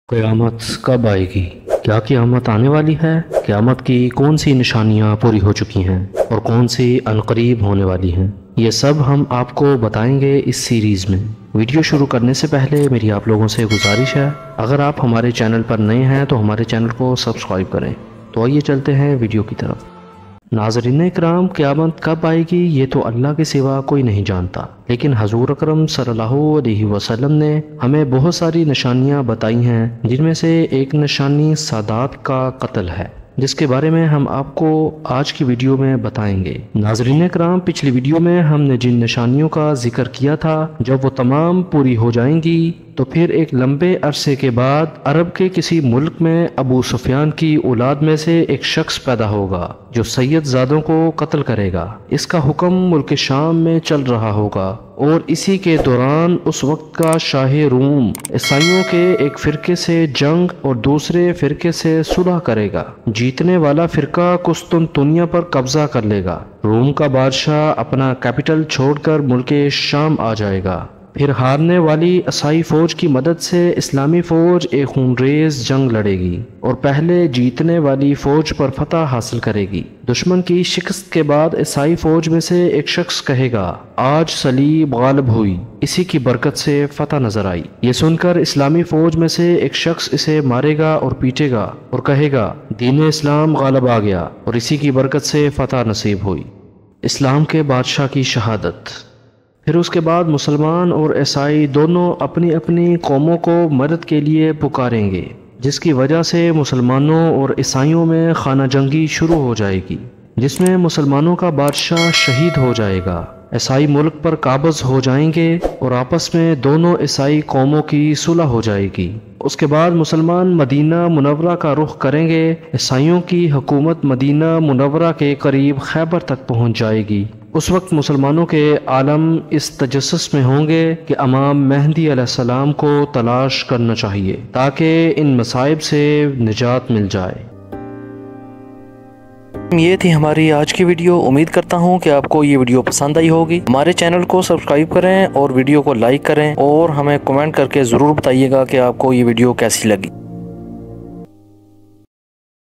क़यामत कब आएगी? क्या क़यामत आने वाली है? क़यामत की कौन सी निशानियां पूरी हो चुकी हैं और कौन सी अनकरीब होने वाली हैं? ये सब हम आपको बताएंगे इस सीरीज़ में। वीडियो शुरू करने से पहले मेरी आप लोगों से गुजारिश है, अगर आप हमारे चैनल पर नए हैं तो हमारे चैनल को सब्सक्राइब करें। तो आइए चलते हैं वीडियो की तरफ। नाज़रीन इकराम, क़यामत कब आएगी ये तो अल्लाह के सिवा कोई नहीं जानता, लेकिन हजूर अकरम सल्लल्लाहु अलैहि वसल्लम ने हमें बहुत सारी निशानियां बताई हैं, जिनमें से एक निशानी सादात का कत्ल है, जिसके बारे में हम आपको आज की वीडियो में बताएंगे। नाज़रीन इकराम, पिछली वीडियो में हमने जिन निशानियों का जिक्र किया था, जब वो तमाम पूरी हो जाएंगी तो फिर एक लंबे अरसे के बाद अरब के किसी मुल्क में अबू सुफियान की औलाद में से एक शख्स पैदा होगा जो सैयद ज़ादों को कत्ल करेगा। इसका हुक्म मुल्क शाम में चल रहा होगा और इसी के दौरान उस वक्त का शाह रूम ईसाइयों के एक फ़िरके से जंग और दूसरे फ़िरके से सुलह करेगा। जीतने वाला फ़िरका कुस्तुनतुनिया पर कब्जा कर लेगा। रोम का बादशाह अपना कैपिटल छोड़कर मुल्क शाम आ जाएगा। फिर हारने वाली ईसाई फौज की मदद से इस्लामी फौज एक खूनरेज जंग लड़ेगी और पहले जीतने वाली फौज पर फतह हासिल करेगी। दुश्मन की शिकस्त के बाद ईसाई फौज में से एक शख्स कहेगा, आज सलीब गालिब हुई, इसी की बरकत से फतह नजर आई। ये सुनकर इस्लामी फौज में से एक शख्स इसे मारेगा और पीटेगा और कहेगा, दीन इस्लाम गालिब आ गया और इसी की बरकत से फतह नसीब हुई। इस्लाम के बादशाह की शहादत। फिर उसके बाद मुसलमान और ईसाई दोनों अपनी अपनी कौमों को मदद के लिए पुकारेंगे, जिसकी वजह से मुसलमानों और ईसाइयों में खाना जंगी शुरू हो जाएगी, जिसमें मुसलमानों का बादशाह शहीद हो जाएगा। ईसाई मुल्क पर काबज़ हो जाएंगे और आपस में दोनों ईसाई कौमों की सुलह हो जाएगी। उसके बाद मुसलमान मदीना मुनव्वरा का रुख करेंगे। ईसाइयों की हुकूमत मदीना मुनव्वरा के करीब खैबर तक पहुंच जाएगी। उस वक्त मुसलमानों के आलम इस तजस्सुस में होंगे कि इमाम मेहदी अलैहिस्सलाम को तलाश करना चाहिए ताकि इन मसाइब से निजात मिल जाए। ये थी हमारी आज की वीडियो। उम्मीद करता हूँ कि आपको ये वीडियो पसंद आई होगी। हमारे चैनल को सब्सक्राइब करें और वीडियो को लाइक करें और हमें कमेंट करके ज़रूर बताइएगा कि आपको ये वीडियो कैसी लगी।